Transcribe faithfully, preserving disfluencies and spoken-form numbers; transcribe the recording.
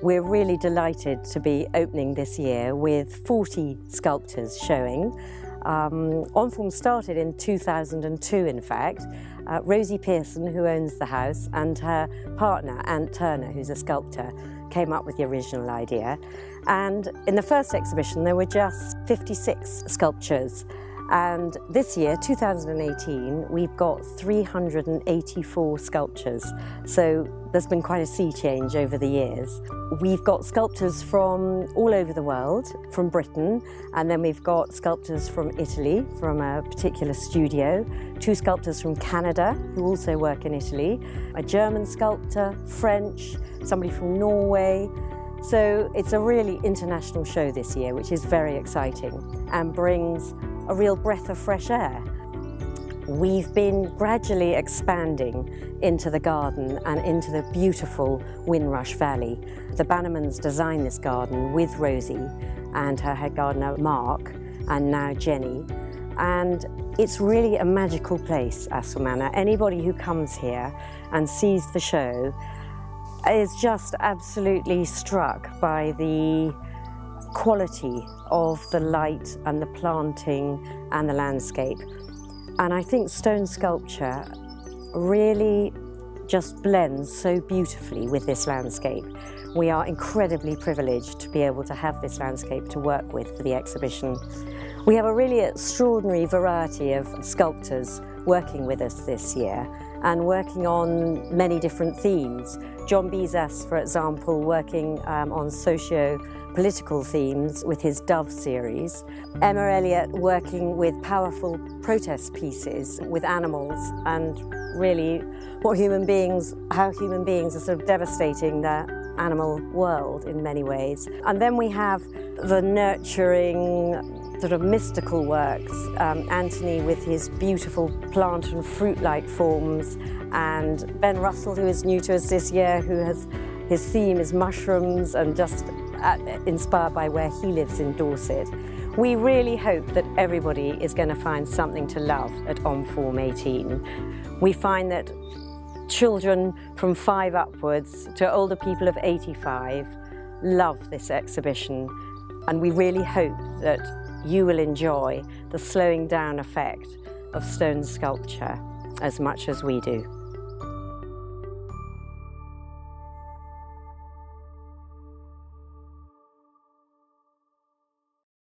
We're really delighted to be opening this year with forty sculptures showing. Um, Enform started in two thousand two, in fact. Uh, Rosie Pearson, who owns the house, and her partner, Ant Turner, who's a sculptor, came up with the original idea. And in the first exhibition, there were just fifty-six sculptures. And this year, two thousand eighteen, we've got three hundred eighty-four sculptures. So there's been quite a sea change over the years. We've got sculptors from all over the world, from Britain, and then we've got sculptors from Italy, from a particular studio, two sculptors from Canada, who also work in Italy, a German sculptor, French, somebody from Norway. So it's a really international show this year, which is very exciting and brings a real breath of fresh air. We've been gradually expanding into the garden and into the beautiful Windrush Valley. The Bannermans designed this garden with Rosie and her head gardener Mark, and now Jenny. And it's really a magical place, Astle Manor. Anybody who comes here and sees the show is just absolutely struck by the quality of the light and the planting and the landscape. And I think stone sculpture really just blends so beautifully with this landscape. We are incredibly privileged to be able to have this landscape to work with for the exhibition. We have a really extraordinary variety of sculptors working with us this year and working on many different themes. John Bizas, for example, working um, on socio-political themes with his Dove series. Emma Elliott working with powerful protest pieces with animals and really what human beings, how human beings are sort of devastating the animal world in many ways. And then we have the nurturing, sort of mystical works. Um, Anthony with his beautiful plant and fruit-like forms, and Ben Russell, who is new to us this year, who has, his theme is mushrooms and just uh, inspired by where he lives in Dorset. We really hope that everybody is going to find something to love at Enform eighteen. We find that children from five upwards to older people of eighty-five love this exhibition, and we really hope that you will enjoy the slowing down effect of stone sculpture as much as we do.